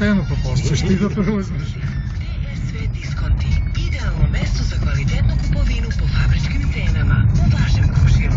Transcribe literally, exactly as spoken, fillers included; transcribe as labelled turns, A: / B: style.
A: stenu, pa posle ćeš ti da preuzmeš.
B: T S V Diskonti. Idealno mesto za kvalitetnu kupovinu po fabričkim cenama. U vašem komšiluku.